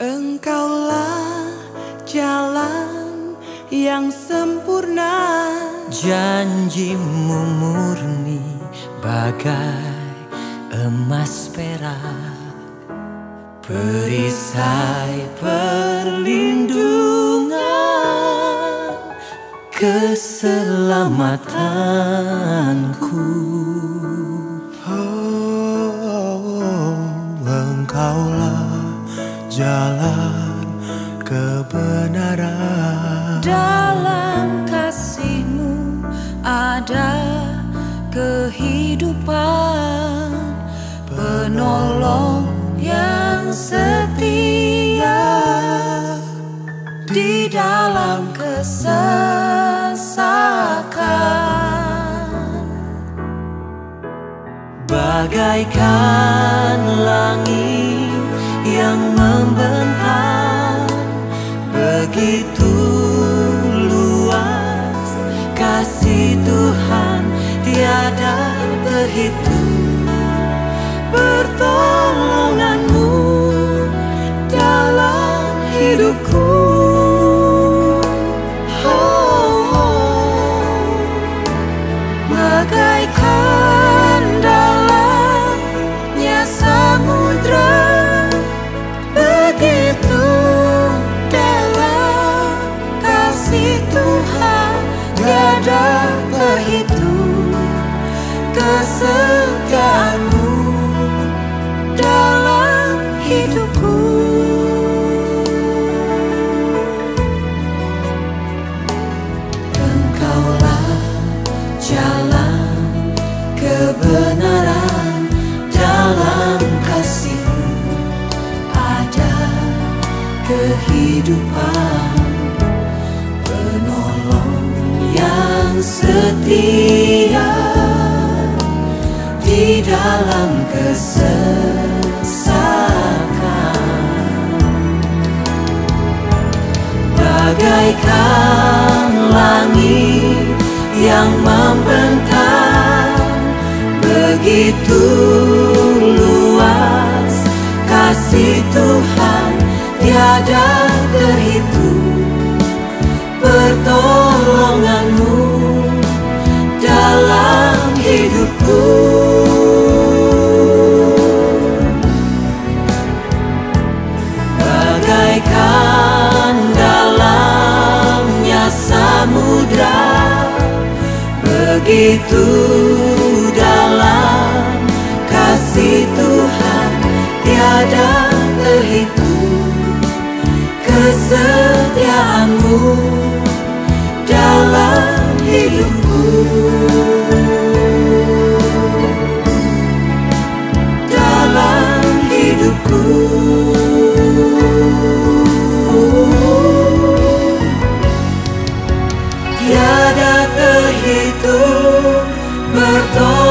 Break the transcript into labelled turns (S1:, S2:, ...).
S1: Engkaulah jalan yang sempurna,
S2: janjimu murni bagai emas perak, perisai perlindungan keselamatanku.
S3: Engkaulah jalan kebenaran,
S4: dalam kasih-Mu ada kehidupan, penolong yang setia di dalam kesesakan.
S2: Bagaikan langit yang membentang, begitu luas kasih Tuhan tiada terhitung. Pertolongan-Mu dalam hidupku,
S4: bagaikan dalamnya samudra, begitu dalam kasih Tuhan tiada terhitung. Kesetiaan-Mu dalam hidupku,
S2: Engkaulah jalan kebenaran, dalam kasih-Mu ada kehidupan, penolong yang setia di dalam kesesakan. Bagaikan langit yang membentang, begitu luas kasih Tuhan tiada terhitung. Pertolongan-Mu dalam hidupku, bagaikan dalamnya samudra, begitu dalam kasih Tuhan tiada terhitung. Kesetiaan-Mu dalam hidupku, dalam hidupku. Tiada terhitung pertolongan